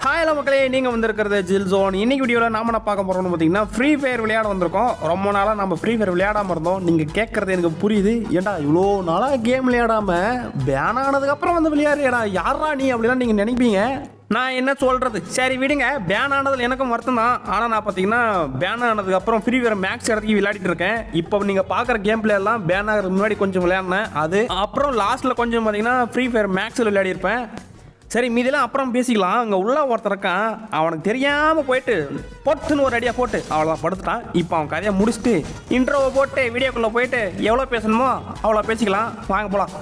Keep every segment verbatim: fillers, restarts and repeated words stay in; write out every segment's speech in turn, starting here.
Hi hello மக்களே, நீங்கள் வந்திருக்கிறது ஜில் ஜோன். இன்னைக்கு வீடியோவில் நாம என்ன பார்க்க போகிறோம்னு பார்த்தீங்கன்னா ஃப்ரீ ஃபயர் விளையாட வந்திருக்கோம். ரொம்ப நாளாக நம்ம ஃப்ரீ ஃபயர் விளையாடாமல் இருந்தோம். நீங்கள் கேட்குறது எனக்கு புரியுது. ஏன்டா இவ்வளோ நாளாக கேம் விளையாடாமல் பேன் ஆனதுக்கப்புறம் வந்து விளையாடுறியடா, யாரா நீ அப்படிலாம் நீங்கள் நினைப்பீங்க. நான் என்ன சொல்கிறது, சரி விடுங்க. பேன் ஆனதில் எனக்கும் வருத்தம் தான். ஆனால் நான் பார்த்தீங்கன்னா பேன் ஆனதுக்கப்புறம் ஃப்ரீ ஃபயர் மேக்ஸ் இடத்துக்கு விளையாடிட்டு இருக்கேன். இப்போ நீங்கள் பார்க்குற கேம் பிளே எல்லாம் பேன் ஆகிறதுக்கு முன்னாடி கொஞ்சம் விளையாடினேன். அது அப்புறம் லாஸ்ட்டில் கொஞ்சம் பார்த்தீங்கன்னா ஃப்ரீ ஃபயர் மேக்ஸில் விளையாடிருப்பேன். சரி மீதெல்லாம் அப்புறம் பேசிக்கலாம். அங்கே உள்ள ஒருத்தர் இருக்கான், அவனுக்கு தெரியாமல் போயிட்டு பொட்டுன்னு ஒரு அடியாக போட்டு அவ்வளோதான் படுத்துட்டான். இப்போ அவன் கதையை முடிச்சுட்டு இன்ட்ரோவை போட்டு வீடியோக்குள்ளே போயிட்டு எவ்வளோ பேசணுமோ அவ்வளோ பேசிக்கலாம். வாங்க போகலாம்.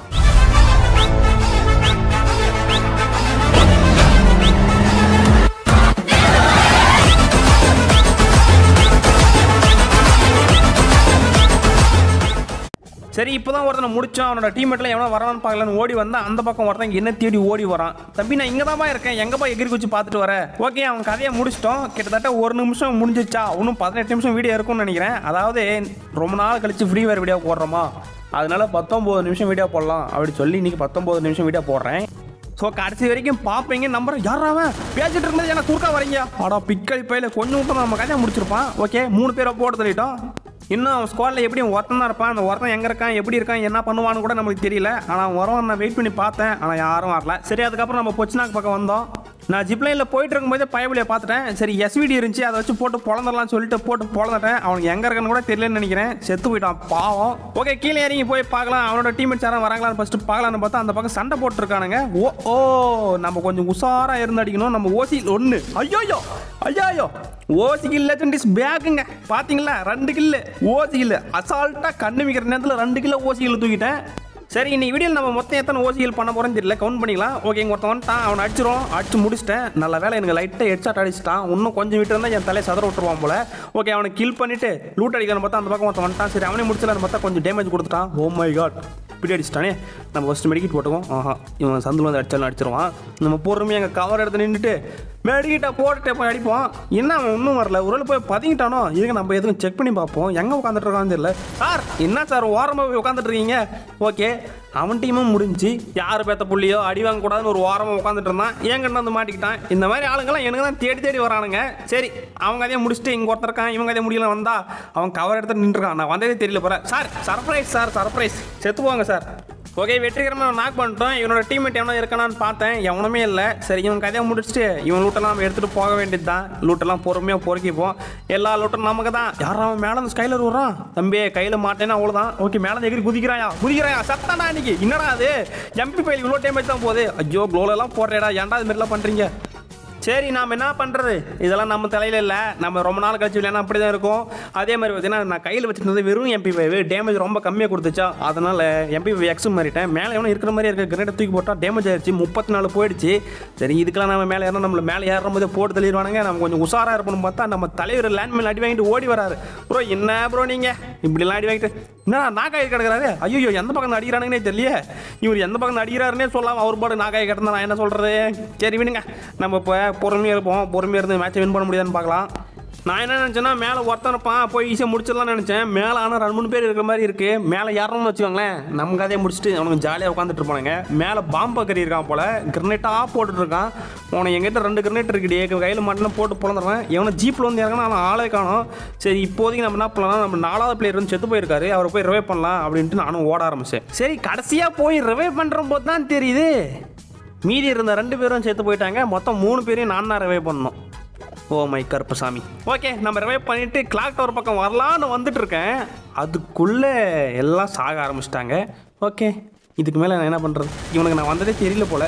சரி இப்போ தான் ஒருத்தனை முடித்தான். அவனோட டீம்மேட்டில் எவனோ வரான்னு பார்க்கலான்னு ஓடி வந்தான். அந்த பக்கம் ஒருத்தன் என்ன தேடி ஓடி வரான். தம்பி நான் இங்கே தான் இருக்கேன், எங்கேப்பா எகிரி குச்சி பார்த்துட்டு வரேன். ஓகே அவன் கதையை முடிச்சிட்டோம். கிட்டத்தட்ட ஒரு நிமிஷம் முடிஞ்சிச்சா, இன்னும் பதினெட்டு நிமிஷம் வீடியோ இருக்கும்னு நினைக்கிறேன். அதாவது ரொம்ப நாள் கழிச்சு ஃப்ரீ ஃபயர் வீடியோ போடுறோமா, அதனால பத்தொம்போது நிமிஷம் வீடியோ போடலாம் அப்படி சொல்லி இன்றைக்கி பத்தொம்போது நிமிஷம் வீடியோ போடுறேன். ஸோ கடைசி வரைக்கும் பார்ப்பீங்க. நம்பர் யாராவன் பேசிட்டு இருக்கும்போது எனக்கு குறுக்கா வரீங்க. ஆடா பிக்கல் பையில கொஞ்சம் விட்டு நம்ம கதையை முடிச்சிருப்பான். ஓகே மூணு பேரை போட்டு தள்ளிட்டோம். இன்னும் அவன் ஸ்குவாடில் எப்படி ஒருத்தன் தான் இருப்பான். அந்த ஒருத்தன் எங்கே இருக்கான், எப்படி இருக்கான், என்ன பண்ணுவான்னு கூட நம்மளுக்கு தெரியல. ஆனால் அவன் வரவன் நான் வெயிட் பண்ணி பார்த்தேன், ஆனால் யாரும் வரல. சரி அதுக்கப்புறம் நம்ம பொச்சினாக்கு பக்கம் வந்தோம். நான் ஜிப்லைனில் போயிட்டு இருக்கும்போதே பயபுலியை பார்த்துட்டேன். சரி எஸ்விடி இருந்துச்சு, அதை வச்சு போட்டு பொழந்துடலாம்னு சொல்லிட்டு போட்டு பொழந்துட்டேன். அவனுக்கு எங்கே இருக்கான்னு கூட தெரியலன்னு நினைக்கிறேன். செத்து போயிட்டான் பாவம். ஓகே கீழே இறங்கி போய் பார்க்கலாம், அவனோட டீம்மேட்ஸ் யாரும் வராங்களான்னு ஃபஸ்ட்டு பார்க்கலான்னு பார்த்தா அந்த பக்கம் சண்டை போட்டுருக்கானுங்க. ஓ ஓ நம்ம கொஞ்சம் உஷாராக இருந்து அடிக்கணும். நம்ம ஓசி ஒன்று ஐயோயோ ஐயாயோ ஓசி கில்ல டுவெண்ட்டிஸ் பேக்குங்க பார்த்தீங்களா, ரெண்டு கில்லு ஓசி கில்லு. அசால்ட்டாக கண்ணு மிக்கிற நேரத்தில் ரெண்டு கிலோ ஓசி கில்லு தூக்கிட்டேன். சரி இன்னைக்கு வீடியோவில் நம்ம மொத்தம் எத்தனை ஓசிகள் பண்ண போகிறோன்னு தெரியல, கவுண்ட் பண்ணிக்கலாம். ஓகே இங்கே ஒருத்தன் வந்துட்டான், அவனை அடிச்சிரும். அடிச்சு முடிச்சிட்டேன். நல்ல வேலை எனக்கு லைட்டாக ஹெட்ஷாட் அடிச்சிட்டான். இன்னும் கொஞ்சம் விட்டு இருந்தால் என் தலையை சதற விட்டுருவான் போல. ஓகே அவனை கில் பண்ணிவிட்டு லூட் அடிக்கணும்னு பார்த்தா அந்த பக்கம் ஒருத்தன் வந்துட்டான். சரி அவனே முடிச்சலான்னு பார்த்தா கொஞ்சம் டேமேஜ் கொடுத்துட்டான். ஓ மை காட் இப்படி அடிச்சிட்டானே. நம்ம ஃபஸ்ட்டு மெடிக்கிட் போட்டுக்கோம். ஆஹா இவன் சந்தில் வந்து அடிச்சாலும் அடிச்சிருவான். நம்ம பொறுமையாக எங்கள் கவர் எடுத்து நின்றுட்டு மெடிக்கிட்ட போட்டுட்டு போய் அடிப்போம். என்ன அவன் இன்னும் வரல, ஒரு போய் பதுங்கிட்டானோ. இதுக்கு நம்ம எதுவும் செக் பண்ணி பார்ப்போம். எங்கே உட்காந்துட்டு இருக்கான்னு தெரியல. சார் என்ன சார் ஓரமாக போய் உட்காந்துட்டு இருக்கீங்க. ஓகே அவன் டீமும் முடிஞ்சு யார் பேத்த புள்ளியோ அடி வாங்கக்கூடாதுன்னு ஒரு ஓரமாக உட்காந்துட்டு இருந்தான். ஏன் கண்ணு வந்து மாட்டிக்கிட்டான். இந்த மாதிரி ஆளுங்கெல்லாம் எனக்கு தான் தேடி தேடி வரானுங்க. சரி அவங்க அதையும் முடிச்சுட்டு இங்கே ஒருத்தர் இருக்கான், இவங்க அதையும் முடியல வந்தா அவன் கவர் எடுத்து நின்றுருக்கான். நான் வந்ததே தெரியல போகிறேன். சார் சர்ப்ரைஸ் சார் சர்ப்ரைஸ், செத்து போவாங்க சார். ஓகே வெற்றிகரமாக நாக் பண்ணிட்டோம். இவனோட டீம்மேட் எவனோ இருக்கானான்னு பார்த்தேன், எவனுமே இல்லை. சரி இவன் கதையை முடிச்சுட்டு இவன் லூட்டெல்லாம் நம்ம எடுத்துகிட்டு போக வேண்டியது தான். லூட்டெல்லாம் பொறுமையாக பொறுக்கிப்போம். எல்லா லூட்டும் நமக்கு தான். யாரும் அவன் மேலே அந்த ஸ்கைலர் விடுறான். தம்பி கையில் மாட்டேன்னா அவ்வளோதான். ஓகே மேலே எகிரி குதிக்கிறாயா குதிக்கிறாயா சத்தானா இன்னைக்கு என்னடா அது எம்பி ஃபைல் இவ்வளோ டேமேஜ் தான் போகுது. ஐயோ க்ளோலெல்லாம் போடுறேடா, ஏன்டா இது மாதிரிலாம் பண்ணுறீங்க. சரி நாம் என்ன பண்ணுறது, இதெல்லாம் நம்ம தலையில் இல்லை. நம்ம ரொம்ப நாள் கழிச்சு இல்லைன்னா அப்படி தான் இருக்கும். அதே மாதிரி பார்த்தீங்கன்னா நான் கையில் வச்சுருந்தது வெறும் எம்பி ஃபைவ் டேமேஜ் ரொம்ப கம்மியாக கொடுத்துச்சா, அதனால் எம்பி ஃபைவ் எக்ஸும் மாறிட்டேன். மேலே எவனும் இருக்கிற மாதிரி இருக்க கிரேட்டை தூக்கி போட்டால் டேமேஜ் ஆயிடுச்சு, முப்பத்தி நாலு போயிடுச்சு. சரி இதுக்கெல்லாம் நம்ம மேலே ஏறணும், நம்மளை மேலே ஏறும் போதே போட்டு தள்ளிடுவானுங்க. நம்ம கொஞ்சம் உஷாராக இருப்போம்னு பார்த்தா நம்ம தலைவர் லேண்ட் மேலே அடி வாங்கிட்டு ஓடி வராரு. ப்ரோ என்ன ப்ரோ நீங்கள் இப்படிலாம் அடி வாங்கிட்டு என்ன நாக்காய் கிடக்கிறாரு. ஐயோ எந்த பக்கம் அடிக்கிறானுங்கன்னே தெரியல. இவர் எந்த பக்கம் அடிக்கிறாருன்னே சொல்லாமல் அவர் பாடு நாக்காய் கிடந்தா நான் என்ன சொல்கிறது. சரி விடுங்க, நம்ம இப்போ பொறுமையாக இருப்போம். பொறுமையாக இருந்து மேட்சை வின் பண்ண முடியாதுன்னு பார்க்கலாம். நான் என்ன நினச்சேன்னா மேலே ஒருத்தன் இருப்பான், போய் ஈஸியாக முடிச்சிடலாம்னு நினச்சேன். மேலே ஆனால் ரெண்டு மூணு பேர் இருக்கிற மாதிரி இருக்குது. மேலே யாருன்னு வச்சுக்கோங்களேன், நம்ம கதையை முடிச்சுட்டு அவனுக்கு ஜாலியாக உட்காந்துட்டு இருப்பானுங்க. மேலே பாம்பு கறி இருக்கான் போல், கிரனேட்டாக போட்டுட்டு இருக்கான். அவனை எங்கிட்ட ரெண்டு கிரனேட் இருக்குடி, கையில் மட்டும் போட்டு பிறந்துடுறேன். எவனை ஜீப்பில் வந்து இறங்கினா அவன் ஆளே காணும். சரி இப்போதைக்கு நம்ம என்ன பண்ணலாம், நம்ம நாலாவது பிளேயர் வந்து செத்து போயிருக்காரு, அவரை போய் ரிவைவ் பண்ணலாம் அப்படின்ட்டு நானும் ஓட ஆரம்பிச்சேன். சரி கடைசியாக போய் ரிவைவ் பண்ணுற போது தான் தெரியுது மீதி இருந்த ரெண்டு பேரும் செத்து போயிட்டாங்க. மொத்தம் மூணு பேரையும் நான் தான் ரிவைவ் பண்ணணும். Oh my Karuppasamy. ஓகே நம்ம ரிவைவ் பண்ணிவிட்டு கிளாக் டவர் பக்கம் வரலான்னு வந்துட்டு இருக்கேன். அதுக்குள்ளே எல்லாம் சாக ஆரம்பிச்சிட்டாங்க. ஓகே இதுக்கு மேலே நான் என்ன பண்ணுறது, இவனுக்கு நான் வந்ததே தெரியல போல்.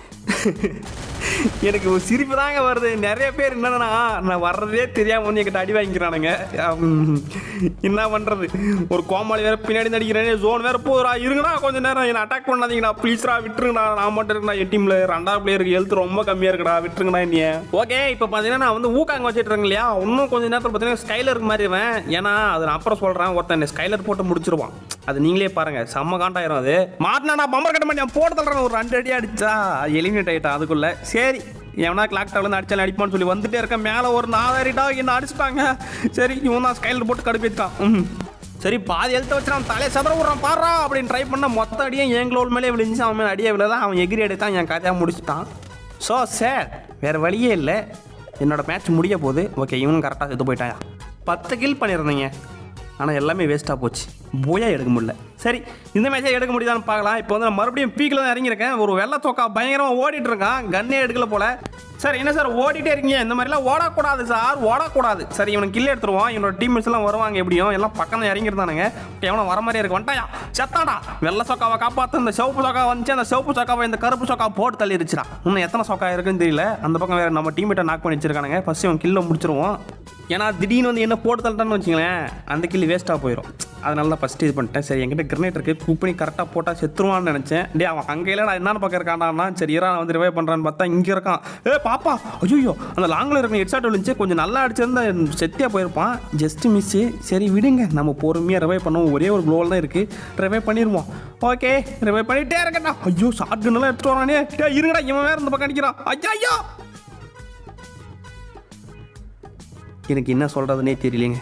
எனக்கு ஒரு சிரிப்பு தாங்க வருது. நிறைய பேர் என்னன்னா நான் வர்றதே தெரியாமல் வந்து என்கிட்ட அடி வாங்கிக்கிறானுங்க. என்ன பண்ணுறது, ஒரு கோமாளி வேறு பின்னாடி நடிக்கிறேன், ஜோன் வேறு போகிறா. இருங்கண்ணா கொஞ்சம் நேரம் என்னை அட்டாக் பண்ணாதீங்கண்ணா ப்ளீஸ்ரா, விட்டுருங்கண்ணா. நான் மட்டும் இருக்கா என் டீமில் ரெண்டாவது பிளேயருக்கு ஹெல்த் ரொம்ப கம்மியாக இருக்குடா, விட்டுருங்கண்ணா என்னைய. ஓகே இப்போ பார்த்தீங்கன்னா நான் வந்து ஊக்காங்க வச்சுட்ருக்கேன் இல்லையா, இன்னும் கொஞ்சம் நேரத்தில் பார்த்தீங்கன்னா ஸ்கைலருக்கு மாறிடுவேன். ஏன்னா அது நான் அப்புறம் சொல்கிறேன். ஒருத்தன் ஸ்கைலர் போட்டு முடிச்சிருவான், அது நீங்களே பாருங்கள், செம்ம காண்டாயிரும். அது மாட்டினா நான் பம்பர் கட்ட மாட்டேன், போட்டு தள்ளுறேன். ஒரு ரெண்டு அடி அடிச்சா எலிமினேட் ஆகிட்டான் அதுக்குள்ளே. சரி எவனா கிளாக் டவர்லேருந்து அடிச்சாலும் அடிப்பான்னு சொல்லி வந்துட்டே இருக்கேன். மேலே ஒரு நாலாயிரட்டா என்ன அடிச்சுட்டாங்க. சரி இவன் தான் ஸ்கைலர் போட்டு கடுப்பேற்றான். ம் சரி பாதி எழுத்த வச்சு அவன் தலையை சதற விட்றான் பாடுறா அப்படின்னு ட்ரை பண்ண மொத்த அடியும் எங்களோட மேலே விழுந்துச்சு. அவன் மேலே அடியே விழதான், அவன் எகிரி எடுத்தான், என் கதையாக முடிச்சுட்டான். So sad. வேறு வழியே இல்லை. என்னோடய மேட்ச் முடிய போகுது. ஓகே, இவனும் கரெக்டாக செத்து போயிட்டாயா. பத்து கில் பண்ணியிருந்தீங்க, ஆனால் எல்லாமே வேஸ்ட்டாக போச்சு. போயா எடுக்க முடியல. சரி, இந்த மேட்சே எடுக்க முடியுதான்னு பார்க்கலாம். இப்போ வந்து நான் மறுபடியும் பீக்கில் தான் இறங்கியிருக்கேன். ஒரு வெள்ளை தோக்கா பயங்கரமாக ஓடிட்டு இருக்கான். கன்னே எடுக்கல போல. சார் என்ன சார் ஓடிட்டே இருக்கீங்க? இந்த மாதிரிலாம் ஓடக்கூடாது சார், ஓடக்கூடாது. சரி, இவனுக்கு கில் எடுத்துருவோம். என்னோட டீம்மேட்ஸ் எல்லாம் வருவாங்க, எப்படியும் எல்லாம் பக்கம் இறங்கிருந்தானுங்க. எவனை வர மாதிரியே இருக்கு. வந்துட்டாயா செத்தாடா. வெள்ளை சொக்காவை காப்பாற்று. இந்த சிவப்பு சொக்கா வந்துச்சு. அந்த சிவப்பு சொக்காவை இந்த கருப்பு சொக்கா போட்டு தள்ளிடுச்சுடா. இன்னும் எத்தனை சொக்கா இருக்குன்னு தெரியல. அந்த பக்கம் வேறு நம்ம டீம்மேட்டை நாக் பண்ணி வச்சிருக்கானுங்க. ஃபர்ஸ்ட் இவன் கில்லை முடிச்சிருவோம். ஏன்னா திடீர்னு வந்து என்ன போட்டு தள்ளிட்டான்னு வச்சுங்களேன், அந்த கில்லி வேஸ்ட்டாக போயிடும். அதனால தான் ஃபஸ்ட்டு இது பண்ணிட்டேன். சரி, என்கிட்ட கிரனேட் இருக்குது, குக் பண்ணி கரெக்டாக போட்டால் செத்துருவான்னு நினச்சேன். டே அவன் அங்கே இல்லை, நான் என்னென்னு பக்கம் இருக்கான்டான்னா சரி இரா வந்து ரிவைவ் பண்ணுறான்னு பார்த்தா இங்கே இருக்கான். ஏ பாப்பா, ஐயோ அந்த லாங்கில் இருக்க ஹெட்ஷாட் விழுந்துச்சு. கொஞ்சம் நல்லா அடிச்சிருந்தா செத்தியாக போயிருப்பான். Just miss. சரி விடுங்க, நம்ம பொறுமையாக ரிவைவ் பண்ணுவோம். ஒரே ஒரு க்ளோவில் தான் இருக்குது, ரிவைவ் பண்ணிடுவோம். ஓகே, ரிவைவ் பண்ணிகிட்டே இருக்கட்டா. ஐயோ ஷார்ட் கன்னெல்லாம் எடுத்துகிட்டு வரானே. டே இருங்கடா, இவன் வேறு இந்த பக்கம் அடிக்கிறான். ஐயா ஐயோ, எனக்கு என்ன சொல்கிறதுனே தெரியலைங்க.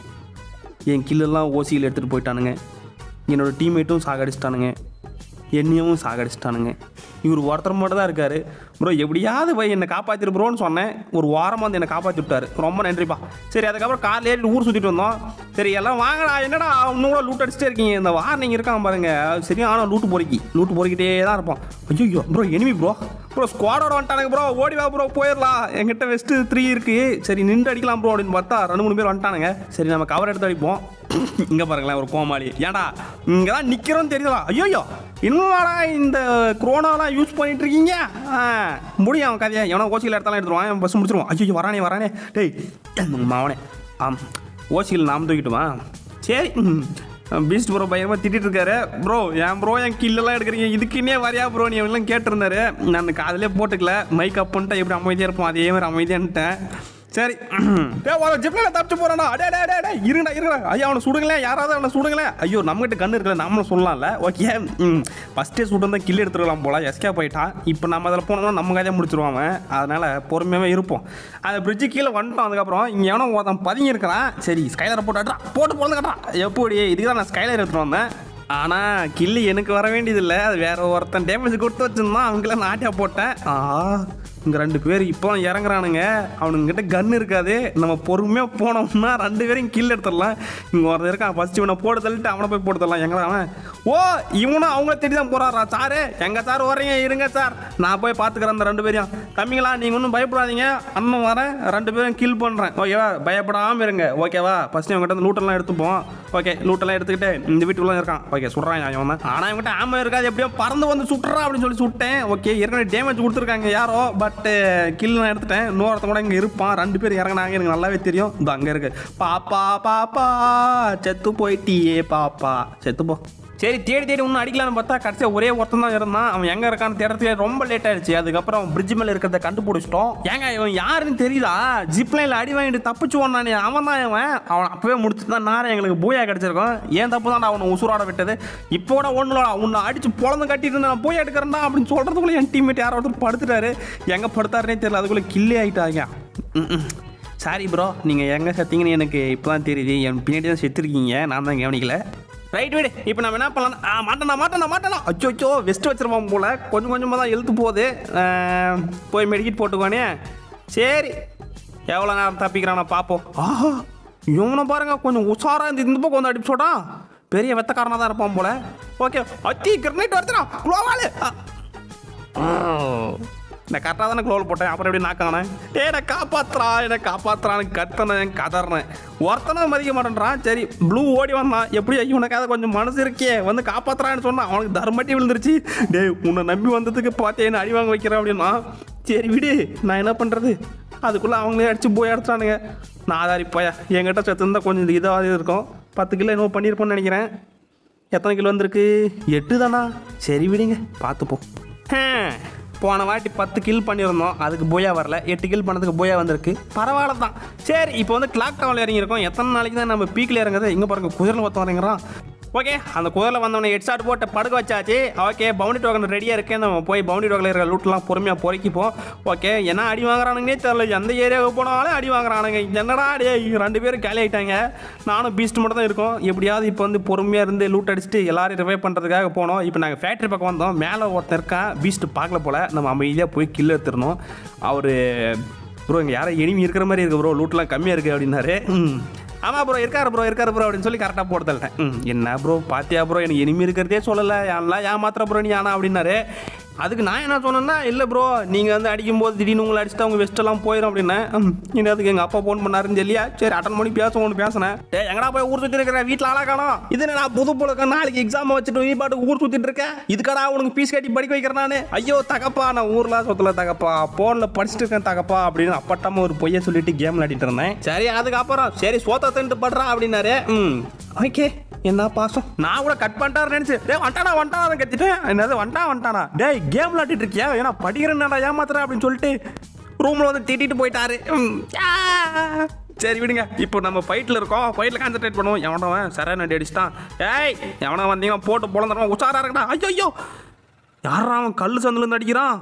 என் கில்லெல்லாம் ஓசியில் எடுத்துகிட்டு போயிட்டானுங்க. என்னோடய டீம்மேட்டும் சாகடிச்சிட்டானுங்க, என்னையும் சாகடிச்சிட்டானுங்க. இவர் ஒருத்தர் மட்டும் தான் இருக்கார். ப்ரோ எப்படியாவது போய் என்னை காப்பாற்றிரு ப்ரோன்னு சொன்னேன். ஒரு வாரமாக வந்து என்னை காப்பாற்றி விட்டார். ரொம்ப நன்றிப்பா. சரி, அதுக்கப்புறம் காரில் ஏறி ஊர் சுற்றிட்டு வந்தோம். சரி எல்லாம் வாங்கடா, என்னடா இன்னும் கூட லூட் அடிச்சுட்டே இருக்கீங்க. இந்த வார்னிங் இருக்கான் பாருங்கள், சரி. ஆனால் லூட்டு பொறுக்கி லூட்டு பொறுக்கிட்டே தான் இருப்போம். ஐயோ ப்ரோ எனிமி ப்ரோ ப்ரோ ஸ்குவாடோட வந்துட்டானுங்க ப்ரோ. ஓடி வா ப்ரோ, போயிடலாம். என்கிட்ட வெஸ்ட்டு த்ரீ இருக்குது. சரி நின்று அடிக்கலாம் ப்ரோ அப்படின்னு பார்த்தா ரெண்டு மூணு பேர் வந்துட்டானுங்க. சரி நம்ம கவர் எடுத்து அடிப்போம். இங்கே பாருங்களேன் ஒரு கோமாளி. ஏன்டா இங்கே தான் நிற்கிறோன்னு தெரியுதா? ஐயோ இன்னும்டா இந்த குரோனாலாம் யூஸ் பண்ணிட்டு இருக்கீங்க. ஆ முடியும் அவன் கதையை. எவனா ஓசியில் எடுத்தாலும் எடுத்துருவான். பஸ் முடிச்சிருவான். ஐயோ வரானே வரானே. டேய் மாவனே. ஆம், ஓசியில் நாம் தூக்கிட்டுமா? சரி, பீஸ்ட் ப்ரோ பயங்கரமாக திட்டிட்டு இருக்காரு. ப்ரோ என் ப்ரோ என் கில்லெல்லாம் எடுக்கிறீங்க, இதுக்குன்னே வரையா ப்ரோ நீ எல்லாம் கேட்டிருந்தாரு. நான் காதிலே போட்டுக்கல. மைக் அப் பண்ணிட்டேன், எப்படி அமைதியாக இருப்போம் அதே மாதிரி அமைதியான்ட்டேன். சரி, ஜிப்ல தப்பிச்சு போறானா? அடே டே டே இருங்கடா இருங்கடா. ஐயா அவனை சுடுங்களேன், யாராவது அவனை சுடுங்களேன். ஐயோ நம்மகிட்ட கண்ணு இருக்கல, நம்மளும் சொல்லலாம்ல. ஓகே, ஃபஸ்ட்டே சுட்டு தான் கில் எடுத்துருக்கலாம் போல. எஸ்கே போயிட்டான். இப்போ நம்ம அதில் போனோம்னா நம்ம கதையை முடிச்சிருவாங்க. அதனால் பொறுமையாகவே இருப்போம். அந்த பிரிட்ஜு கீழே வந்துட்டோம். அதுக்கப்புறம் இங்கே எவனோ ஒருத்தன் பதுங்கி இருக்கிறான். சரி ஸ்கைலரை போட்டு போட்டு போட்டு கட்டுறான். எப்படி இதுக்கு தான் நான் ஸ்கைலர் எடுத்துகிட்டு வந்தேன். ஆனால் கில்லு எனக்கு வர வேண்டியதில்லை, அது வேறு ஒருத்தன் டேமேஜ் கொடுத்து வச்சுருந்தான். அவங்களாம் நாட்டியாக போட்டேன். ஆ இங்கே ரெண்டு பேர் இப்போ இறங்குறானுங்க. அவனுங்கிட்ட கன் இருக்காது. நம்ம பொறுமையாக போனோம்னா ரெண்டு பேரையும் கில் எடுத்துடலாம். இங்கே ஒருத்தர் இருக்கான். ஃபஸ்ட்டு இவனை போட்டு தள்ளிட்டு அவனை போய் போட்டு தரலாம். எங்கடா அவன்? ஓ இவனும் அவங்கள தேடி தான் போகிறாரா? சாரு எங்கள் சார் வரீங்க, இருங்க சார் நான் போய் பார்த்துக்கிறேன் அந்த ரெண்டு பேரையும். தம்பிங்களா நீங்கள் ஒன்றும் பயப்படாதீங்க, அண்ணன் வரேன், ரெண்டு பேரும் கில் பண்ணுறேன். ஓகேவா, பயப்படாமல் இருங்க. ஓகேவா, ஃபஸ்ட்டு இவங்ககிட்ட வந்து லூட்டெல்லாம் எடுத்துப்போம். ஓகே, லூட்டெல்லாம் எடுத்துக்கிட்டு இந்த வீட்டுக்குள்ளே இருக்கான். ஓகே சுட்றான் அவன் தான். ஆனால் இவங்ககிட்ட ஆமாம் இருக்காது, எப்படியோ பறந்து வந்து சுட்டுறா அப்படின்னு சொல்லி சுட்டேன். ஓகே, ஏற்கனவே டேமேஜ் கொடுத்துருக்காங்க யாரோ, பட்டு கில் நான் எடுத்துட்டேன். இன்னொருத்த கூட இங்கே இருப்பான். ரெண்டு பேர் இறங்கினாங்க, எனக்கு நல்லாவே தெரியும். இது அங்கே இருக்கு. பாப்பா பாப்பா செத்து போயிட்டியே பாப்பா, செத்துப்போ. சரி தேடி தேடி ஒன்றும் அடிக்கலான்னு பார்த்தா கடைசியாக ஒரே ஒருத்தன் தான் இருந்தான். அவன் எங்கே இருக்கான்னு தேடுறதுக்கு ரொம்ப லேட் ஆயிடுச்சு. அதுக்கப்புறம் பிரிட்ஜ் மேலே இருக்கிறத கண்டுபிடிச்சிட்டோம். ஏங்க இவன் யாருன்னு தெரியுதா? ஜிப்லைனில் அடி வாங்கிட்டு தப்பிச்சு ஓடனானே அவன் தான். இவன் அவன் அப்பவே முடிச்சுட்டு தான் நேரம் எங்களுக்கு பூயா கிடச்சிருக்கோம். ஏன் தப்பு தான் அவனை உசுராட விட்டது. இப்போ கூட ஒன்றும் உன்னை அடிச்சு பொழந்து கட்டிட்டு நான் பூயா எடுக்கிறேன்டா அப்படின்னு சொல்கிறதுக்குள்ளே என் டீம்மேட் யாரோ ஒருத்தர் படுத்துட்டாரு. எங்கே படுத்தாருனே தெரியல. அதுக்குள்ளே கில்லே ஆகிட்டாங்க. ம் சாரி ப்ரோ, நீங்கள் எங்கே செத்தீங்கன்னு எனக்கு இப்போ தான் தெரியுது. என் பின்னாடி தான் செத்துருக்கீங்க, நான் தான் கவனிக்கல. ரைட் வீடு. இப்போ நம்ம என்ன பண்ணலாம்? ஆ மாட்டேனா மாட்டேனா மாட்டேனா அச்சோ அச்சோ வெஸ்ட் வச்சிருப்போம் போல். கொஞ்சம் கொஞ்சமாக தான் எழுத்து போகுது. போய் மெடிக்கிட் போட்டுக்குவானே. சரி எவ்வளோ நேரம் தப்பிக்கிறானா பார்ப்போம். ஆஹா இவனை பாருங்க, கொஞ்சம் உஷாராக இருந்து இந்த பக்கம் வந்து அடிப்பு சொல்கிறான். பெரிய வெத்தக்காரனாக தான் இருப்பான் போல். ஓகே அத்தி கிரனைட் வருதுனா குளோவாலு. நான் கரெக்டாக தானே க்ளோவில் போட்டேன். அப்புறம் எப்படி நாக்கானேன்? ஏ என்னை காப்பாற்றுறா என்னை காப்பாற்றுறான்னு கத்தனேன் கதறினேன். ஒருத்தனை மதிக்க மாட்டேன்றான். சரி ப்ளூ ஓடி வந்தான். எப்படி இவனுக்காக கொஞ்சம் மனசு இருக்கே, வந்து காப்பாற்றுறான்னு சொன்னான். அவனுக்கு தர்மட்டி விழுந்துருச்சு. டே உன்னை நம்பி வந்ததுக்கு பார்த்தே என்ன அடி வாங்க வைக்கிறேன் அப்படின்னா. சரி விடு, நான் என்ன பண்ணுறது? அதுக்குள்ளே அவங்களே அடித்து போய் எடுத்துட்டானுங்க. நான் ஆதாரி போயா என்கிட்ட செத்து இருந்தால் கொஞ்சம் இதாக இருக்கும். பத்து கிலோ என்னவோ பண்ணியிருப்போன்னு நினைக்கிறேன். எத்தனை கிலோ வந்திருக்கு? எட்டு தானா? சரி விடுங்க பார்த்துப்போம். போன வாட்டி பத்து கில் பண்ணியிருந்தோம், அதுக்கு போயா வரல. எட்டு கில் பண்ணதுக்கு போயா வந்திருக்கு. பரவாயில்ல தான். சரி இப்போ வந்து கிளாக் டவரில் இறங்கியிருக்கோம். எத்தனை நாளைக்கு தான் நம்ம பீக்கில் இறங்குறது? இங்கே பாருங்கள் குதிரையில் ஒருத்தன் இறங்குறான். ஓகே அந்த குதிரை வந்தவனை ஹெட் ஷாட் போட்டு படுக்க வச்சாச்சு. ஓகே பவுண்டரி டோக்கன் ரெடியாக இருக்கேன். நம்ம போய் பவுண்டரி டோக்கனில் இருக்கிற லூட்லாம் பொறுமையாக பொறுக்கிப்போம். ஓகே என்ன அடி வாங்குறானுங்கன்னே தெரியல. எந்த ஏரியாவுக்கு போனாலும் அடி வாங்குறானுங்க. என்னடா அடி ரெண்டு பேரும் கேலி ஆகிட்டாங்க. நானும் பீஸ்ட் மட்டும் தான் இருக்கோம். எப்படியாவது இப்போ வந்து பொறுமையாக இருந்து லூட் அடிச்சுட்டு எல்லாரும் ரிவைவ் பண்ணுறதுக்காக போனோம். இப்போ நாங்கள் ஃபேக்ட்ரி பக்கம் வந்தோம். மேலே ஒருத்தர் இருக்கான். பீஸ்ட் பார்க்கல போல். நம்ம அமைதியாக போய் கில் எடுத்துடணும். அவர் ப்ரோ இங்கே யாரும் எனிமி இருக்கிற மாதிரி இருக்குது ப்ரோ, லூட்லாம் கம்மியாக இருக்குது அப்படின்னாரு. ஆமாம் ப்ரோ இருக்காரு ப்ரோ இருக்காரு ப்ரோ அப்படின்னு சொல்லி கரெக்டாக போட்டு தள்ளிட்டேன். ம் என்ன ப்ரோ பாத்தியா ப்ரோ எனக்கு இனிமே இருக்கிறதே சொல்லலை, எல்லாம் ஏமாத்திர ப்ரோ நீ ஆனா அப்படின்னாரு. அதுக்கு நான் என்ன சொன்னேன்னா, இல்லை ப்ரோ நீங்கள் வந்து அடிக்கும்போது திடீர்னு உங்களை அடிச்சுட்டு அவங்க வெஸ்ட்டெல்லாம் போயிடும் அப்படின்னேன். இன்னும் அதுக்கு எங்கள் அப்பா ஃபோன் பண்ணாருன்னு சொல்லியா சரி அட்டன் பண்ணி பேசுவோம் ஒன்று பேசினேன். ஏ எங்கடா போய் ஊர் சுற்றி இருக்கிற வீட்டில் ஆளா காணோம். இது நான் புது போல நாளைக்கு எக்ஸாம் வச்சுட்டு நீ பாட்டு ஊர் சுற்றிட்டு இருக்கேன். இதுக்கடா உனக்கு பீஸ் கட்டி படிக்க வைக்கிறேன் நான். ஐயோ தகப்பா நான் ஊர்லாம் சொத்துல தகப்பா ஃபோனில் படிச்சுட்டு இருக்கேன் தகப்பா அப்படின்னு அப்பட்டாமல் ஒரு பொய்யை சொல்லிட்டு கேம் விளையாடிட்டு இருந்தேன். சரி அதுக்கப்புறம் சரி சோத்த தின்ட்டு படுறா அப்படின்னாரு. ம் ஓகே என்ன பாசம். நான் கூட கட் பண்ணிட்டாரு நினைச்சு டே வண்டானா வண்டானா கத்திட்டேன். என்னது வண்டா வண்டானா டேய் கேம் விளையாடிட்டு இருக்கியா ஏன்னா படிக்கிறேன்டா ஏமாத்துறேன் அப்படின்னு சொல்லிட்டு ரூமில் வந்து திட்டிட்டு போயிட்டாரு. சரி விடுங்க இப்போ நம்ம ஃபைட்டில் இருக்கோம். ஃபைட்டில் கான்சன்ட்ரேட் பண்ணுவோம். எவனவன் சரண் அடி அடிச்சிட்டான். ஏய் எவனா வந்தீங்கன்னா போட்டு பொழந்துடுவான் உஷாரா இருக்கடா. ஐயோ ஐயோ யாரா அவன் கல் சந்திலேருந்து அடிக்கிறான்.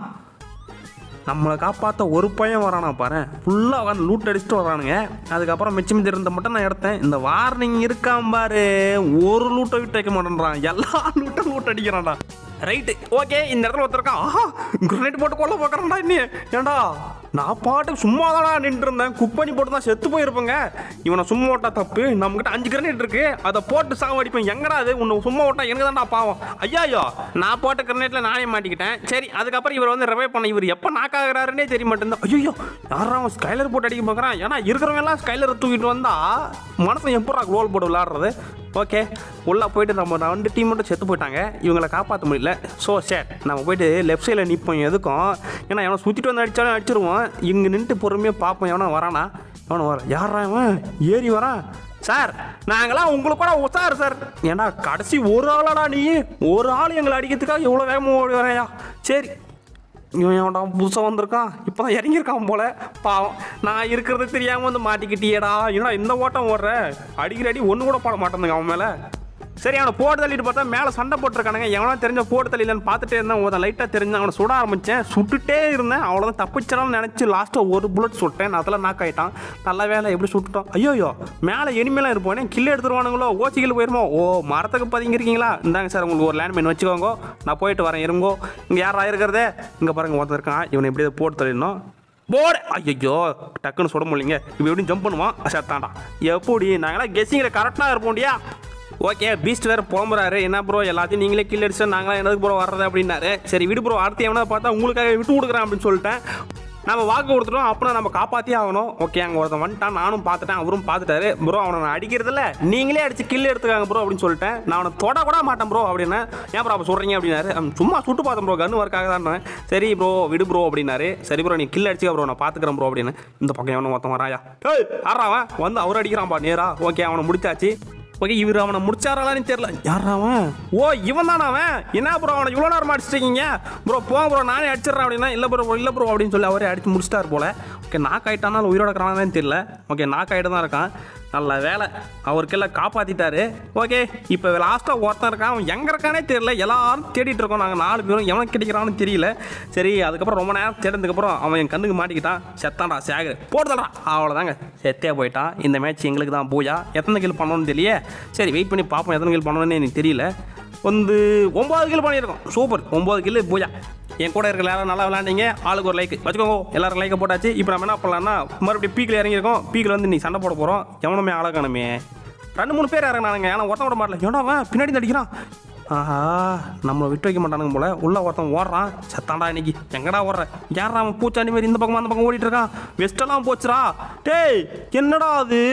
நம்மளை காப்பாற்ற ஒரு பையன் வரானா பாரு. ஃபுல்லாக உட்காந்து லூட் அடிச்சுட்டு வரானுங்க. அதுக்கப்புறம் மிச்சம் மிச்சம் இருந்த மட்டும் நான் எடுத்தேன். இந்த வார்னிங் இருக்கான் பாரு ஒரு லூட்டை விட்டு வைக்க மாட்டேன்றான். எல்லா லூட்டும் லூட் அடிக்கிறான்டா. ரைட்டு ஓகே இந்த இடத்துல ஒருத்தருக்கான். ஆஹா கிரனைட் போட்டு கொள்ள பார்க்குறான்டா. இன்னும் ஏன்டா நான் பாட்டுக்கு சும்மா தானா நின்று இருந்தேன். குக் பண்ணி போட்டு தான் செத்து போயிருப்பேங்க. இவனை சும்மா ஓட்டா தப்பு. நம்மகிட்ட அஞ்சு கிரனைட் இருக்கு அதை போட்டு சாவடிப்பேன். எங்கடா அது உன்னை சும்மா ஓட்டா எனக்கு தான்டா பாவம். ஐயா ஐயோ நான் போட்ட கிரனைட்ல நானே மாட்டிக்கிட்டேன். சரி அதுக்கப்புறம் இவர் வந்து ரிவைவ் பண்ண இவர் எப்போ நாக்காகிறாருன்னே தெரிய மாட்டேன். ஐயோ யாரா அவன் ஸ்கைலர் போட்டு அடிக்க பார்க்குறான். ஏன்னா இருக்கிறவங்க எல்லாம் ஸ்கைலரை தூக்கிட்டு வந்தா மனசை எப்படா கோல் போட்டு விளாடுறது. ஓகே உள்ளே போயிட்டு நம்ம ரெண்டு டீம் மட்டும் செத்து போயிட்டாங்க. இவங்களை காப்பாற்ற முடியல. ஸோ சரி நம்ம போயிட்டு லெஃப்ட் சைடில் நிற்போம் எதுக்கும். ஏன்னா எவனை சுற்றிட்டு வந்து அடித்தாலும் அடிச்சிருவோம். இங்கே நின்றுட்டு பொறுமையாக பார்ப்போம் எவனா வரானா. எவனை வர யாரா இவன் ஏறி வரான். சார் நாங்களாம் உங்களுக்கு கூட உசார் சார். ஏன்னா கடைசி ஒரு ஆளாடா நீ ஒரு ஆள் எங்களை அடிக்கிறதுக்காக எவ்வளோ வேகமாக ஓடி வரையா. சரி இவன் எவன்டா புதுசாக வந்திருக்கான். இப்போ தான் இறங்கியிருக்கான் போல பாவம். நான் இருக்கிறது தெரியாமல் வந்து மாட்டிக்கிட்டியேடா. ஏன்னா இந்த ஓட்டம் ஓடுற அடிக்கிற அடி ஒன்று கூட போட மாட்டேங்குங்க அவன் மேலே. சரி அவனை போட்டு தள்ளிட்டு பார்த்தா மேலே சண்டை போட்டிருக்கானுங்க. எவனா தெரிஞ்ச போட்டு தள்ளிலன்னு பார்த்துட்டே இருந்தேன். ஒரு லைட்டாக தெரிஞ்சு அவனை சுட ஆரம்பித்தேன். சுட்டுட்டே இருந்தேன். அவ்வளோதான் தப்பிச்சிடலாம்னு நினச்சி லாஸ்ட்டாக ஒரு புல்லட் சுட்டேன். அதில் நாக் ஆகிட்டான். நல்ல வேலை எப்படி சுட்டுட்டோம். ஐயோயோ மேலே எனிமேலாம் இருப்போனே கில்லு எடுத்துருவானுங்களோ ஓச்சிக்கில் போயிருமோ. ஓ மரத்துக்கு பதுங்கிருக்கீங்களா. இந்தாங்க சார் உங்களுக்கு ஒரு லேண்ட்மைன் வச்சுக்கோங்க. நான் போயிட்டு வரேன் இருங்கோ. இங்கே யாரா இருக்கிறதே இங்கே பாருங்க ஒருத்தர் இருக்கான். இவனை எப்படியாவது போட்டு தள்ளிடணும். போடு ஐயோ டக்குன்னு சுட முடியலைங்க. இப்போ எப்படி ஜம்ப் பண்ணுவான் சத்தாண்டா. எப்படி நாங்களாம் கெஸ்ஸிங்கில் கரெக்டாக இருப்போம்டியா. ஓகே பீஸ்ட் வேறு புலம்புறாரு. என்ன ப்ரோ எல்லாத்தையும் நீங்களே கில் அடிச்சு நாங்களாம் என்னதுக்கு ப்ரோ வர்றது அப்படின்னாரு. சரி விடு ப்ரோ அடுத்து எவனா பார்த்தா உங்களுக்காக விட்டு கொடுக்குறேன் அப்படின்னு சொல்லிட்டேன். நம்ம வாக்கு கொடுத்துட்டோம். அப்படின்னா நம்ம காப்பாற்றியே ஆகணும். ஓகே அங்கே ஒருத்தன் வந்துட்டான். நானும் பார்த்துட்டேன் அவரும் பார்த்துட்டாரு. ப்ரோ அவனை நான் அடிக்கிறதில்ல நீங்களே அடிச்சு கில் எடுத்துக்காங்க ப்ரோ அப்படின்னு சொல்லிட்டேன். நான் அவனை தொட கூட மாட்டேன் ப்ரோ அப்படின்னா. ஏன் ப்ரோ அப்போ சொல்கிறீங்க அப்படின்னாரு. சும்மா சுட்டு பார்த்தேன் ப்ரோ கன்று ஒர்க்காக தான். சரி ப்ரோ விடு ப்ரோ அப்படின்னாரு. சரி ப்ரோ நீ கில் அடிச்சுக்க ப்ரோ நான் பார்த்துக்கிறேன் ப்ரோ அப்படின்னு. இந்த பக்கம் எவனை ஒருத்தன் வராயா. ஏய் ஆறாவன் வந்து அவர் அடிக்கிறான்ப்பா நேரா. ஓகே அவனை முடிச்சாச்சு. ஓகே இவர் அவனை முடிச்சாரான்னு தெரியல. யாராவன். ஓ இவன் தானே அவன். என்ன ப்ரோ அவனை இவ்வளோ நேரம் அடிச்சிருக்கீங்க ப்ரோ. போங்க ப்ரோ நானே அடிச்சிடறேன் அப்படின்னா. இல்லை ப்ரோ இல்லை ப்ரோ அப்படின்னு சொல்லி அவரே அடிச்சு முடிச்சிட்டார் போல. ஓகே நாக் ஆகிட்டானா உயிரோட இருக்கிறானு தெரியல. ஓகே நாக் ஆகிட்டு தான் இருக்கான். நல்ல வேலை அவருக்கெல்லாம் காப்பாற்றிட்டாரு. ஓகே இப்போ லாஸ்ட்டாக ஒருத்தன் இருக்கான். அவன் எங்கே இருக்கானே தெரியல. எல்லாரும் தேடிட்டு இருக்கோம் நாங்கள் நாலு பேரும். எவனுக்கு கிடைக்கிறான்னு தெரியல. சரி அதுக்கப்புறம் ரொம்ப நேரம் தேடினதுக்கப்புறம் அவன் என் கண்ணுக்கு மாட்டிக்கிட்டான். செத்தான்டா சேகர் போடுதடா. அவ்வளோதாங்க செத்தே போயிட்டான். இந்த மேட்ச் எங்களுக்கு தான் பூஜா. எத்தனை கில் பண்ணணும்னு தெரியல. சரி வெயிட் பண்ணி பார்ப்போம் எத்தனை கில் பண்ணணும்னு எனக்கு தெரியல. வந்து ஒம்பது கில் பண்ணியிருக்கோம். சூப்பர் ஒம்பது கில் பூஜா. என் கூட இருக்கிற எல்லாரும் நல்லா விளையாண்டிங்க. ஆளுக்கு ஒரு லைக் வச்சுக்கோங்க. எல்லாரும் லைக்கை போட்டாச்சு. இப்போ நம்ம என்ன பண்ணலாம்னா மறுபடியும் பீக்கில் இறங்கியிருக்கோம். பீக்கில் வந்து நீ சண்டை போட போகிறோம். எவனுமே ஆளக்கானுமே ரெண்டு மூணு பேர் இறங்கினானுங்க. ஏன்னா ஒருத்தன் விட மாட்டல. ஏன்னா அவன் பின்னாடி அடிக்கிறான். ஆஹா நம்மளை விட்டு வைக்க மாட்டானுங்க போல. உள்ள ஒருத்தன் ஓடுறான். சத்தாண்டா இன்னைக்கு எங்கடா ஓடுற. யாரா அவன் பூச்சாண்டி மாதிரி இந்த பக்கம் அந்த பக்கம் ஓடிட்டு இருக்கான். வெஸ்டெல்லாம் போச்சுரா. டேய் என்னடா அது.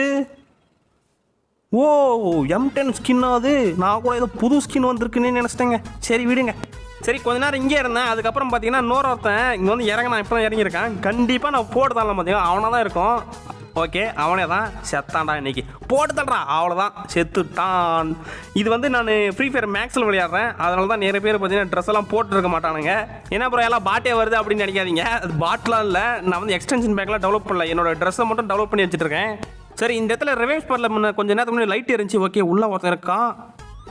ஓ எம் டென் ஸ்கின்னா அது. நான் கூட ஏதோ புது ஸ்கின் வந்திருக்குன்னு நினச்சிட்டேங்க. சரி விடுங்க. சரி கொஞ்ச நேரம் இங்கே இருந்தேன். அதுக்கப்புறம் பார்த்தீங்கன்னா இன்னொரு ஒருத்தன் இங்கே வந்து இறங்க நான் இப்போ தான் இறங்கியிருக்கேன். கண்டிப்பாக நான் போட்டு தான் பார்த்தீங்கன்னா அவனாக தான் இருக்கும். ஓகே அவனே தான் செத்தான்டா இன்னைக்கு. போட்டு தள்ளுறான் அவ்வளோதான் செத்துட்டான். இது வந்து நான் ஃப்ரீ ஃபயர் மேக்ஸில் விளையாடுறேன். அதனால தான் நிறைய பேர் பார்த்தீங்கன்னா ட்ரெஸ் எல்லாம் போட்டுருக்க மாட்டானுங்க. என்ன ப்ரோ எல்லாம் பாட்டே வருது அப்படின்னு நினைக்காதீங்க. அது பாட்லாம் இல்லை. நான் வந்து எக்ஸ்டென்ஷன் பேக்கெலாம் டெவலப் பண்ணல. என்னோட ட்ரெஸ்ஸை மட்டும் டெவலப் பண்ணி வச்சுட்டு இருக்கேன். சரி இந்த இடத்துல ரிவைஸ் பண்ணல முன்ன கொஞ்சம் நேரத்துக்கு முன்னாடி லைட் இருந்துச்சு. ஓகே உள்ளே ஒருத்தன் இருக்கான்.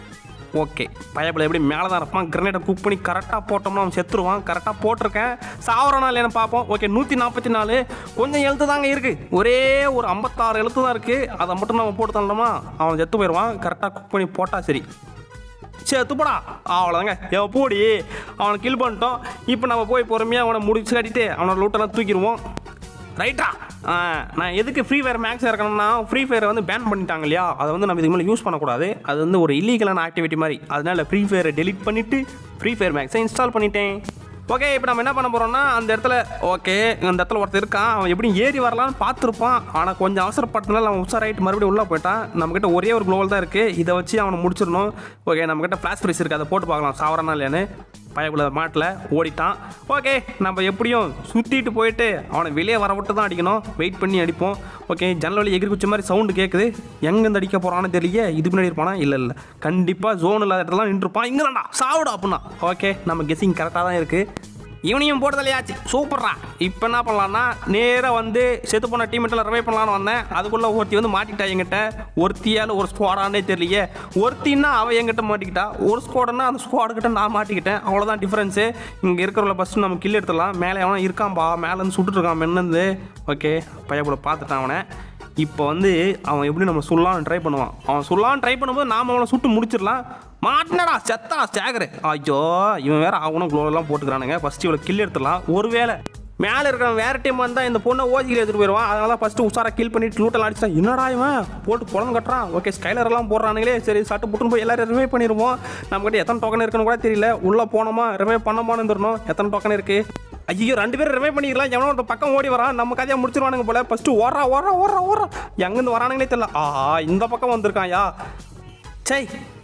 ஓகே பயப்பில் எப்படி மேலே தான் இருப்பான். கிரனேட்டை குக் பண்ணி கரெக்டாக போட்டோம்னா அவன் செத்துருவான். கரெக்டாக போட்டிருக்கேன். சாவர நாள் என்ன பார்ப்போம். ஓகே நூற்றி நாற்பத்தி நாலு கொஞ்சம் எழுத்து தாங்க இருக்குது. ஒரே ஒரு ஐம்பத்தாறு எழுத்து தான் இருக்குது. அதை மட்டும் நம்ம போட்டு தள்ளோமா அவன் செத்து போயிடுவான். கரெக்டாக குக் பண்ணி போட்டால் சரி. சரி துப்படா அவ்வளோதாங்க. எப்படி அவனை கில் பண்ணிட்டோம். இப்போ நம்ம போய் பொறுமையாக அவனை முடிச்சு கட்டிட்டு அவனோட லூட்டெல்லாம் தூக்கிடுவோம். ரைட்டா? நான் எதுக்கு ஃப்ரீ ஃபயர் மேக்ஸ் இருக்கணும்னா ஃப்ரீ ஃபயரை வந்து பேன் பண்ணிட்டாங்க இல்லையா, அதை வந்து நம்ம இதுக்கு மேலே யூஸ் பண்ணக்கூடாது. அது வந்து ஒரு இல்லீகலான ஆக்டிவிட்டி மாதிரி. அதனால ஃப்ரீ ஃபயரை டெலிட் பண்ணிவிட்டு ஃப்ரீ ஃபயர் மேக்ஸை இன்ஸ்டால் பண்ணிட்டேன். ஓகே இப்போ நம்ம என்ன பண்ண போகிறோம்னா அந்த இடத்துல ஓகே அந்த இடத்துல ஒருத்தர் இருக்கான். அவன் எப்படி ஏறி வரலான்னு பார்த்துருப்பான். ஆனால் கொஞ்சம் அவசரப்பட்டனால அவன் உஷாராயிட்டு மறுபடியும் உள்ளே போயிட்டான். நம்மக்கிட்ட ஒரே ஒரு குளோவல் தான் இருக்குது. இதை வச்சு அவனை முடிச்சிடணும். ஓகே நம்மக்கிட்ட ஃப்ளாஷ் ஃப்ரீஸ் இருக்குது. அதை போட்டு பார்க்கலாம் சாவரானா இல்லையான்னு. பயக்குள்ள மாட்டில் ஓடிட்டான். ஓகே நம்ம எப்படியும் சுற்றிட்டு போயிட்டு அவனை வெளியே வர விட்டு தான் அடிக்கணும். வெயிட் பண்ணி அடிப்போம். ஓகே ஜன்னல் வழி எகிரி குச்ச மாதிரி சவுண்டு கேட்குது. எங்கேருந்து அடிக்க போகிறான்னு தெரியல. இது முன்னாடி இருப்பானா? இல்லை இல்லை கண்டிப்பாக ஜோன் இல்லாத இடத்துல நின்றுப்பான். இங்கே தான்டா சாவுடா அப்படின்னா. ஓகே நம்ம கெஸ்ஸிங் கரெக்டாக தான் இருக்குது. இவனையும் போட்டதில்லையாச்சு சூப்பர்ரா. இப்போ என்ன பண்ணலான்னா நேராக வந்து செத்து போன டீமெட்டில் ரிவைவ் பண்ணலான்னு வந்தேன். அதுக்குள்ளே ஒருத்தி வந்து மாட்டிக்கிட்டா என்கிட்ட. ஒருத்தியால் ஒரு ஸ்குவாடானே தெரியலையே. ஒருத்தின்னா அவள் என்கிட்ட மாட்டிக்கிட்டா. ஒரு ஸ்குவாடுன்னா அந்த ஸ்குவாடுக்கிட்ட நான் மாட்டிக்கிட்டேன். அவ்வளோதான் டிஃப்ரென்ஸு. இங்கே இருக்கிறவள ஃபஸ்ட்டு நம்ம கில் எடுத்துடலாம். மேலே அவனை இருக்கான்பா. மேலேருந்து சுட்டுருக்கான் மென்னந்து. ஓகே பையன் கூட பார்த்துட்டான் அவனை. இப்போ வந்து அவன் எப்படி நம்ம சொல்லலான்னு ட்ரை பண்ணுவான். அவன் சொல்லலான்னு ட்ரை பண்ணும்போது நாம் அவனை சுட்டு முடிச்சிடலாம். மாட்டினடா செத்தா ஸ்டாகரு. ஐயோ இவன் வேறு அவனும் க்ளோவெல்லாம் போட்டுக்கிறானுங்க. ஃபஸ்ட்டு இவ்வளோ கில் எடுத்துடலாம். ஒருவேளை மேலே இருக்கிறவன் வேறு டைம் வந்தால் இந்த பொண்ணை ஓஜிக்கில் எடுத்துகிட்டு போயிடுவான். அதனால தான் ஃபஸ்ட்டு உஷாராக கில் பண்ணிட்டு லூட்டெல்லாம் அடிச்சிட்டான். என்னடா இவன் போட்டு குழந்தை கட்டுறான். ஓகே ஸ்கைலரெல்லாம் போடுறானுங்களே. சரி சட்டு புட்டுன்னு போய் எல்லோரும் ரிமைவ் பண்ணிடுவோம். நம்மகிட்ட எத்தனை டோக்கன் இருக்குன்னு கூட தெரியல. உள்ளே போனோமா ரிமைவ் பண்ணோமான்னு இருந்துடணும். எத்தனை டோக்கன் இருக்குது? ஐயோ ரெண்டு பேரும் ரிமைவ் பண்ணிக்கலாம். எவனோ ஒரு பக்கம் ஓடி வரான். நம்ம கதையாக முடிச்சிருவானுங்க போல. ஃபஸ்ட்டு ஓடுறா ஓடுறா ஓடுறா ஓடுறா எங்கேருந்து வரானுங்களே தெரியல. ஆஹா இந்த பக்கம் வந்திருக்காயா. சை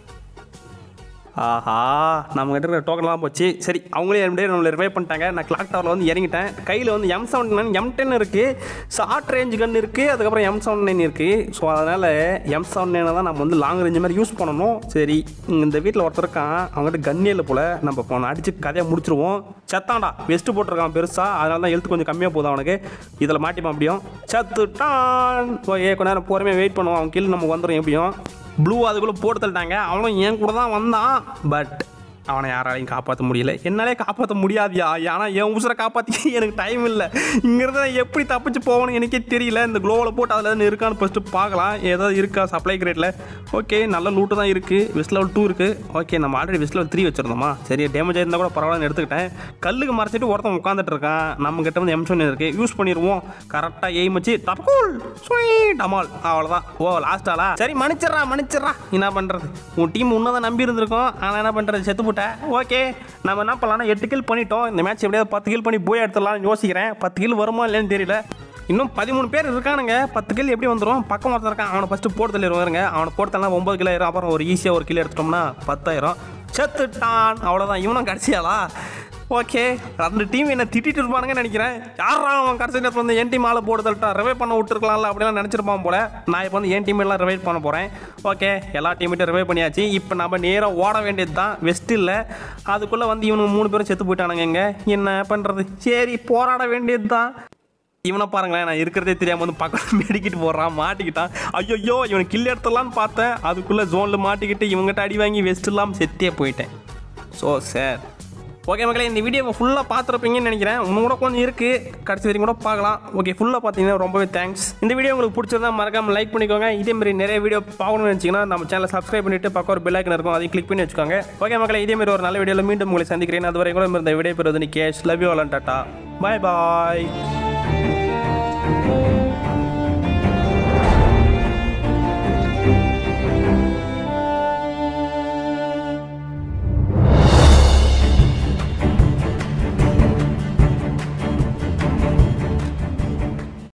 ஆஹா நம்மகிட்ட இருக்கிற டோக்கன்லாம் போச்சு. சரி அவங்களே எப்படியே நம்மளை ரிவைவ் பண்ணிட்டாங்க. நான் கிளாக் டவரில் வந்து இறங்கிட்டேன். கையில் வந்து M seventy nine M ten இருக்குது. ஷார்ட் ரேஞ்ச் கன் இருக்குது. அதுக்கப்புறம் எம் செவன்டி நைன் இருக்குது. ஸோ அதனால் எம் செவன்டி நைனை தான் நம்ம வந்து லாங் ரேஞ்ச் மாதிரி யூஸ் பண்ணணும். சரி இந்த வீட்டில் ஒருத்தர் இருக்கான். அவங்ககிட்ட கன்னியில் போல் நம்ம போன அடித்து கதையை முடிச்சிருவோம். சத்தாண்டா வெஸ்ட்டு போட்டிருக்கான் பெருசாக. அதனால தான் ஹெல்த் கொஞ்சம் கம்மியாக போதும் அவனுக்கு. இதில் மாட்டிப்பான் அப்படியும் சத்துட்டான். ஓகே கொஞ்ச நேரம் பொறுமையாக வெயிட் பண்ணுவோம். அவன் கீழே நமக்கு வந்துடும் எப்படியும். ப்ளூ அதுக்குள்ளே போட்டு தள்ளிட்டாங்க. அவனும் என் கூட தான் வந்தான். பட் அவனை யாராலையும் காப்பாற்ற முடியல. என்னாலே காப்பாற்ற முடியாதியா. ஏன்னா என் உசுரை காப்பாற்றி எனக்கு டைம் இல்லை. இங்கிறத எப்படி தப்பிச்சு போகணும்னு எனக்கே தெரியல. இந்த க்ளோவில் போட்டு அதில் எதுவும் இருக்கான்னு ஃபஸ்ட்டு பார்க்கலாம். ஏதாவது இருக்கா சப்ளை கிரேட்டில். ஓகே நல்ல லூட்டு தான் இருக்குது. வெஸ்ட் லெவல் டூ இருக்குது. ஓகே நம்ம ஆல்ரெடி வெஸ்ட் லெவல் த்ரீ வச்சுருந்தோமா. சரி டேமேஜ் ஆயிருந்தால் கூட பரவாயில்லன்னு எடுத்துக்கிட்டேன். கல்லுக்கு மறைச்சிட்டு ஒருத்தன் உட்காந்துட்டு இருக்கான். நம்மகிட்ட வந்து எம்சோன் இருக்குது. யூஸ் பண்ணிடுவோம். கரெக்டாக எய்ம் வச்சு தப்பூல் ஸ்வீட் டமால். அவ்வளோதான். ஓ லாஸ்ட்டாலா. சரி மன்னிச்சிட்றா மன்னிச்சிட்றா. என்ன பண்ணுறது. உன் டீம் உன்னதான் நம்பி இருந்திருக்கோம். ஆனால் என்ன பண்ணுறது செத்து ஓகே நம்ம என்ன பண்ணலாம்னா எட்டு கில் பண்ணிட்டோம். இந்த மேட்ச் எப்படியாவது பத்து கில் பண்ணி போய் எடுத்துடலாம்னு யோசிக்கிறேன். பத்து கில் வருமா இல்லைன்னு தெரியல. இன்னும் பதிமூணு பேர் இருக்கானுங்க. பத்து கில் எப்படி வந்துடும். பக்கம் ஒருத்தர் இருக்கான். அவனை ஃபஸ்ட்டு போட்டு தள்ளிடுவாருங்க. அவனை போட்டா ஒம்பது கிலோ ஆயிரும். அப்புறம் ஒரு ஈஸியாக ஒரு கிலோ எடுத்துட்டோம்னா பத்தாயிரம். செத்துட்டான். அவ்வளோதான். இவனும் கடைசியாலா. ஓகே ரெண்டு டீம் என்ன திட்டிட்டு இருப்பானுங்கன்னு நினைக்கிறேன். யாரா அவன் கடைசி நேரத்தில் வந்து என் டீம் ஆளை போட்டு தள்ளிட்டா ரிவைவ் பண்ண விட்டுருக்கலாம்ல அப்படிலாம் நினச்சிருப்பான் போல. நான் இப்போ வந்து என் டீம் எல்லாம் ரிவைவ் பண்ண போகிறேன். ஓகே எல்லா டீமையும் ரிவைவ் பண்ணியாச்சு. இப்போ நம்ம நேராக ஓட வேண்டியது தான். வெஸ்ட் இல்லை. அதுக்குள்ளே வந்து இவனுக்கு மூணு பேரும் செத்து போயிட்டானுங்க. இங்கே என்ன பண்ணுறது. சரி போராட வேண்டியது தான். இவனை பாருங்களேன். நான் இருக்கிறதே தெரியாமல் வந்து பக்கம் மெடிக்கிட்டு போடுறான். மாட்டிக்கிட்டான். ஐயோ இவனை கில் எடுத்துடலான்னு பார்த்தேன். அதுக்குள்ளே ஜோனில் மாட்டிக்கிட்டு இவங்ககிட்ட அடி வாங்கி வெஸ்ட் இல்லாமல் செத்தே போயிட்டேன். ஸோ சார் ஓகே மக்களே இந்த வீடியோவை ஃபுல்லாக பார்த்துருப்பீங்கன்னு நினைக்கிறேன். இன்னும் கூட கொஞ்சம் இருக்குது. கடைசி வரைக்கும் கூட பார்க்கலாம். ஓகே ஃபுல்லாக பார்த்தீங்கன்னா ரொம்பவே தேங்க்ஸ். இந்த வீடியோ உங்களுக்கு பிடிச்சிருந்தா மறக்காமல் லைக் பண்ணிக்கோங்க. இதேமாதிரி நிறைய வீடியோ பார்க்கணும்னு நினச்சிங்கன்னா நம்ம சேனலை சப்ஸ்கிரைப் பண்ணிவிட்டு பக்கம் ஒரு பெல் ஐக்கன் இருக்கும். அதையும் கிளிக் பண்ணி வச்சுக்கோங்க. ஓகே மக்களே இதேமாதிரி ஒரு நல்ல வீடியோவில் மீண்டும் உங்களை சந்திக்கிறேன். அதுவரை கூட இந்த விடைபெறுவது Cash. Love you all and டாடா. பாய் பாய்.